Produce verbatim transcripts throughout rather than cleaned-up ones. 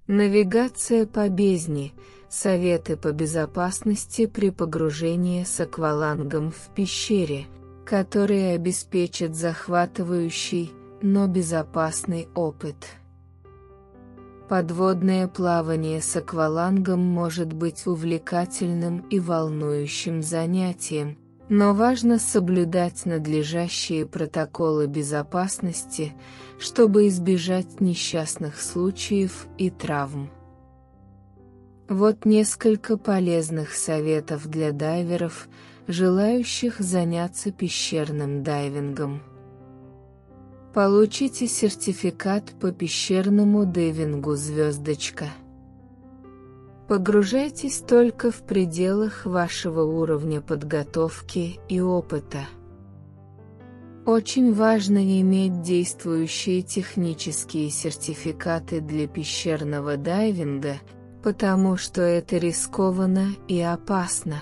Навигация по бездне. Советы по безопасности при погружении с аквалангом в пещере, которые обеспечат захватывающий, но безопасный опыт. Подводное плавание с аквалангом может быть увлекательным и волнующим занятием, но важно соблюдать надлежащие протоколы безопасности, чтобы избежать несчастных случаев и травм. Вот несколько полезных советов для дайверов, желающих заняться пещерным дайвингом. Получите сертификат по пещерному дайвингу «Звездочка». Погружайтесь только в пределах вашего уровня подготовки и опыта. Очень важно иметь действующие технические сертификаты для пещерного дайвинга, потому что это рискованно и опасно.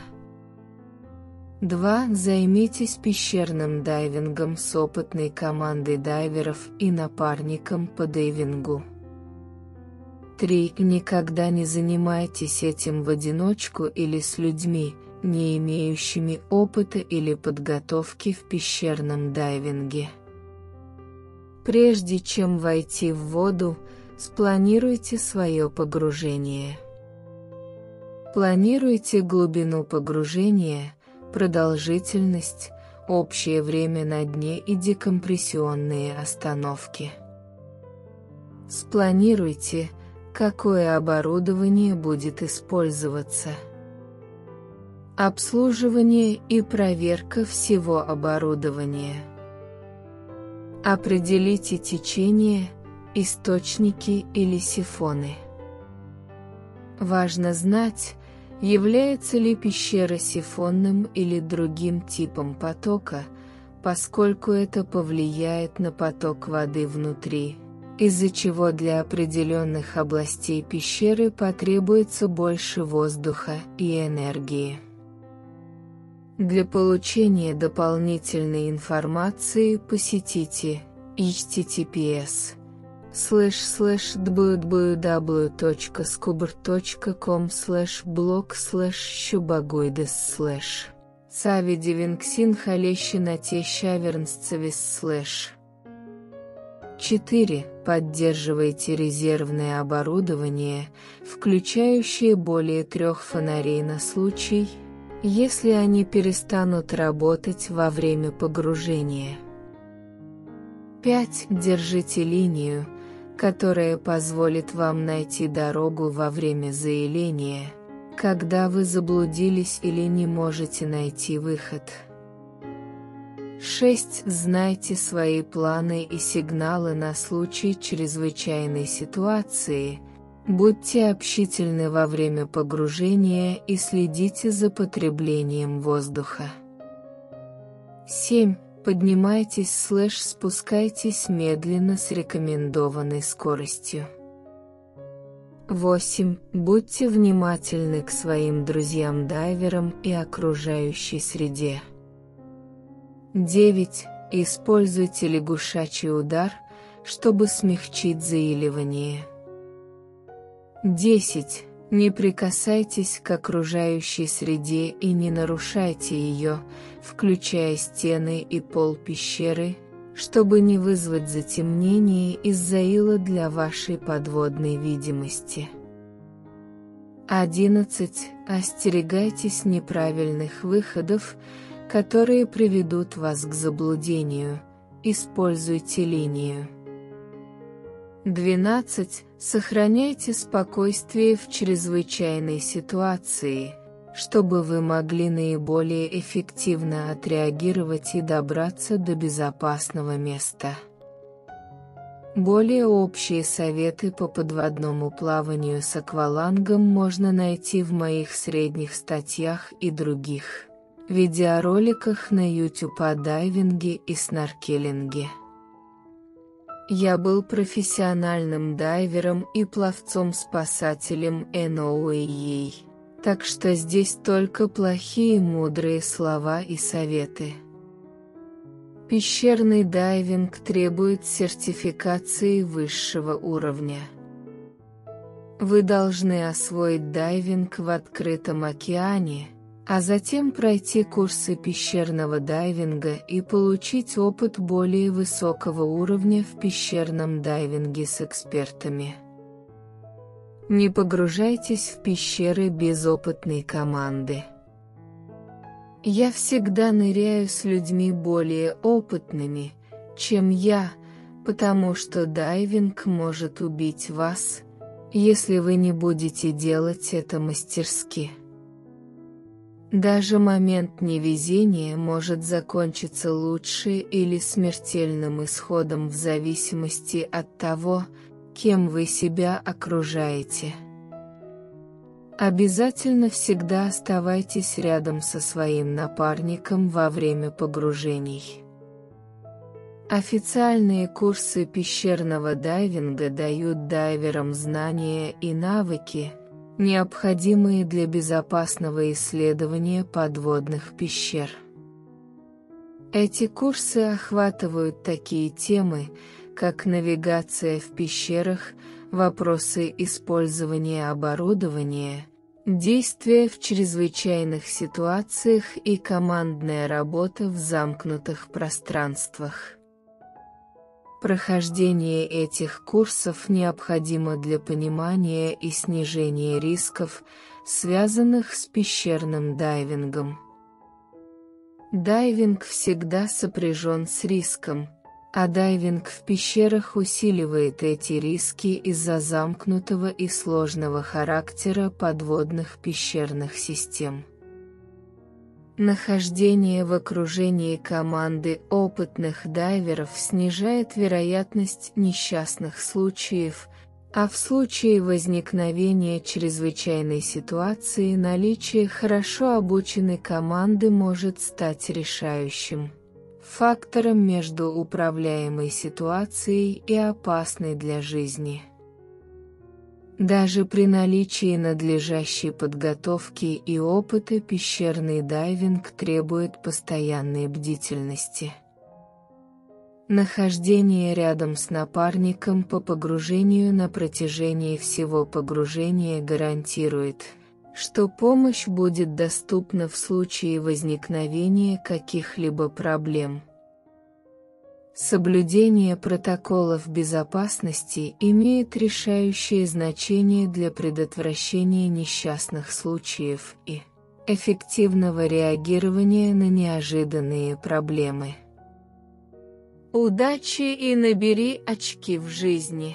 два. Займитесь пещерным дайвингом с опытной командой дайверов и напарником по дайвингу. три. Никогда не занимайтесь этим в одиночку или с людьми, не имеющими опыта или подготовки в пещерном дайвинге. Прежде чем войти в воду, спланируйте свое погружение. Планируйте глубину погружения, продолжительность, общее время на дне и декомпрессионные остановки. Спланируйте, какое оборудование будет использоваться. Обслуживание и проверка всего оборудования. Определите течение, источники или сифоны. Важно знать, является ли пещера сифонным или другим типом потока, поскольку это повлияет на поток воды внутри, из-за чего для определенных областей пещеры потребуется больше воздуха и энергии. Для получения дополнительной информации посетите эйч ти ти пи эс слэш слэш дабл ю дабл ю дабл ю точка скубр точка ком слэш блог слэш щубагойдес слэш цавидивинксин халещина тещавернсцевис слэш. четыре. Поддерживайте резервное оборудование, включающее более трех фонарей на случай, если они перестанут работать во время погружения. пять. Держите линию, которая позволит вам найти дорогу во время заиления, когда вы заблудились или не можете найти выход. шесть. Знайте свои планы и сигналы на случай чрезвычайной ситуации. Будьте общительны во время погружения и следите за потреблением воздуха. семь. Поднимайтесь слэш спускайтесь медленно с рекомендованной скоростью. восемь. Будьте внимательны к своим друзьям-дайверам и окружающей среде. девять. Используйте лягушачий удар, чтобы смягчить заиливание. десять. Не прикасайтесь к окружающей среде и не нарушайте ее, включая стены и пол пещеры, чтобы не вызвать затемнение из-за ила для вашей подводной видимости. одиннадцать. Остерегайтесь неправильных выходов, которые приведут вас к заблудению. Используйте линию. двенадцать. Сохраняйте спокойствие в чрезвычайной ситуации, чтобы вы могли наиболее эффективно отреагировать и добраться до безопасного места. Более общие советы по подводному плаванию с аквалангом можно найти в моих средних статьях и других видеороликах на YouTube о дайвинге и сноркелинге. Я был профессиональным дайвером и пловцом-спасателем эн о эй эй, так что здесь только плохие мудрые слова и советы. Пещерный дайвинг требует сертификации высшего уровня. Вы должны освоить дайвинг в открытом океане, а затем пройти курсы пещерного дайвинга и получить опыт более высокого уровня в пещерном дайвинге с экспертами. Не погружайтесь в пещеры без опытной команды. Я всегда ныряю с людьми более опытными, чем я, потому что дайвинг может убить вас, если вы не будете делать это мастерски. Даже момент невезения может закончиться лучше или смертельным исходом в зависимости от того, кем вы себя окружаете. Обязательно всегда оставайтесь рядом со своим напарником во время погружений. Официальные курсы пещерного дайвинга дают дайверам знания и навыки, необходимые для безопасного исследования подводных пещер. Эти курсы охватывают такие темы, как навигация в пещерах, вопросы использования оборудования, действия в чрезвычайных ситуациях и командная работа в замкнутых пространствах. Прохождение этих курсов необходимо для понимания и снижения рисков, связанных с пещерным дайвингом. Дайвинг всегда сопряжен с риском, а дайвинг в пещерах усиливает эти риски из-за замкнутого и сложного характера подводных пещерных систем. Нахождение в окружении команды опытных дайверов снижает вероятность несчастных случаев, а в случае возникновения чрезвычайной ситуации наличие хорошо обученной команды может стать решающим фактором между управляемой ситуацией и опасной для жизни. Даже при наличии надлежащей подготовки и опыта пещерный дайвинг требует постоянной бдительности. Нахождение рядом с напарником по погружению на протяжении всего погружения гарантирует, что помощь будет доступна в случае возникновения каких-либо проблем. Соблюдение протоколов безопасности имеет решающее значение для предотвращения несчастных случаев и эффективного реагирования на неожиданные проблемы. Удачи и набери очки в жизни.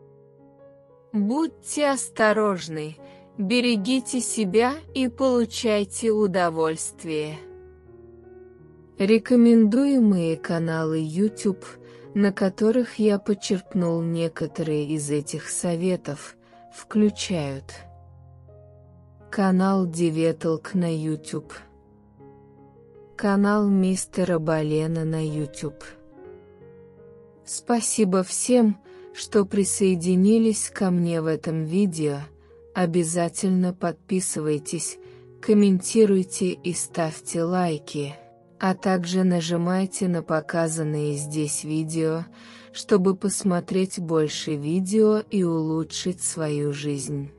Будьте осторожны, берегите себя и получайте удовольствие. Рекомендуемые каналы YouTube, на которых я почерпнул некоторые из этих советов, включают канал Диветалк на YouTube, канал Мистера Балена на YouTube. Спасибо всем, что присоединились ко мне в этом видео. Обязательно подписывайтесь, комментируйте и ставьте лайки, а также нажимайте на показанные здесь видео, чтобы посмотреть больше видео и улучшить свою жизнь.